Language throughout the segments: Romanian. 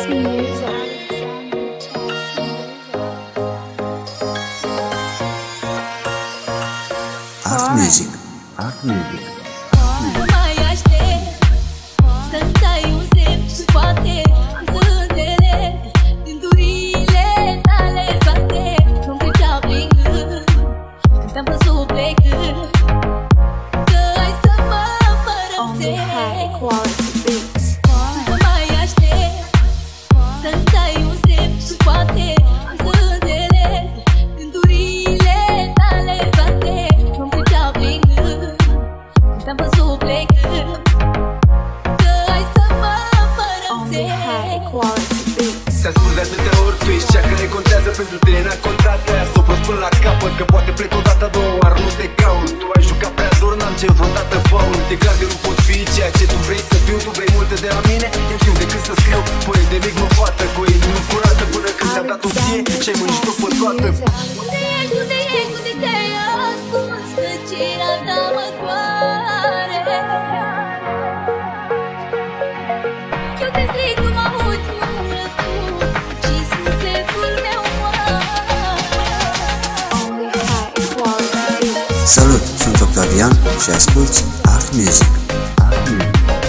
Art Music. Art Music. Nu mai aștept să-mi dai un semn și poate am să înțeleg gândurile tale toate nu-mi treceau prin gând când te-am văzut plecând că ai să mă părăsești. Nu mai aștept să-mi dai un semn și poate am să înțeleg gândurile tale toate nu-mi treceau prin gând când te-am văzut plecând că ai să mă părăsești. Ți-am spus de atâtea ori, tu ești cea care contează, pentru tine n-a contat. Aia s-o prost până la capăt, că poate plec odată, două ori nu te caut. Tu ai jucat prea dur, n-am cerut vreodată faul. E clar că nu pot fi ceea ce tu vrei să fiu. Tu vrei multe de la mine, eu știu decât să scriu poet de mic, mă fată, cu inima curată, până când ți-am dat-o ție și-ai mânjit-o pe toată. Unde ești, unde ești, unde te-ai ascuns? Tăcerea ta mă doare. Eu te strig, nu mă auzi, nu-mi răspunzi și sufletul meu moare. Salut, sunt Octavian și asculți Art Music. Art Music.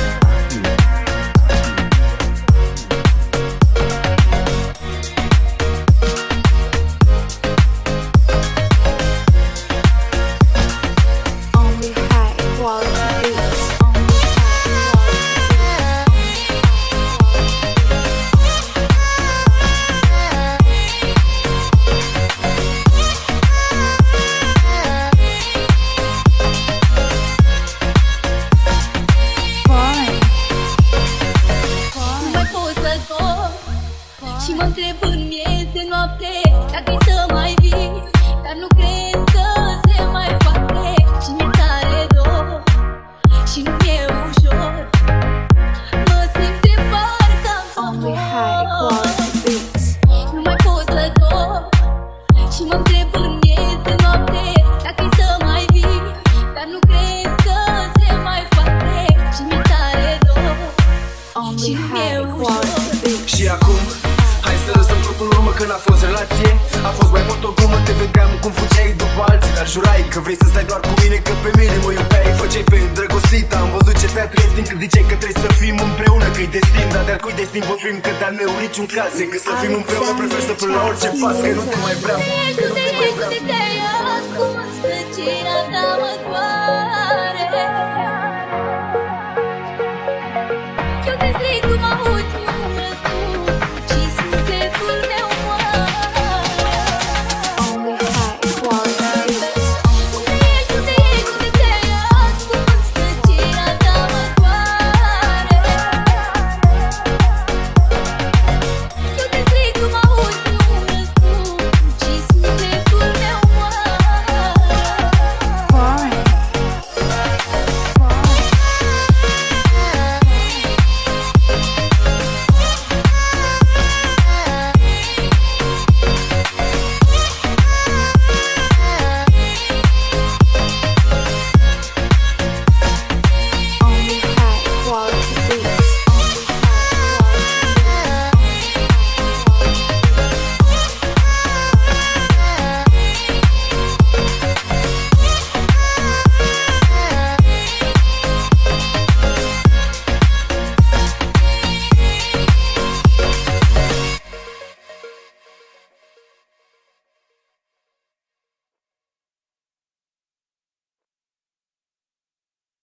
Și mă întreb în miez de noapte dacă-i să mai vii, dar nu cred că se mai poate. Și mi-e tare dor și nu mi-e ușor, mă simt de parcă am să mor. Nu mai pot să dorm și mă întreb în miez de noapte dacă-i să mai vii, dar nu cred că se mai poate. Și mi-e tare dor și nu mi-e ușor. Și acum, hai să lăsăm totul în urmă, că n-a fost relație. A fost mai mult o glumă, te vedeam cum fugeai după alții, dar jurai că vrei să stai doar cu mine, că pe mine mă iubeai. Făceai pe îndrăgostită, am văzut ce teatru ești din când ziceai că trebuie să fim împreună, că-i destin. Dar de-al cui destin vorbim, că de-al meu niciun caz. E că să fim împreună, prefer să plâng la orice pas, că nu te mai vreau. Unde ești, unde te-ai ascuns?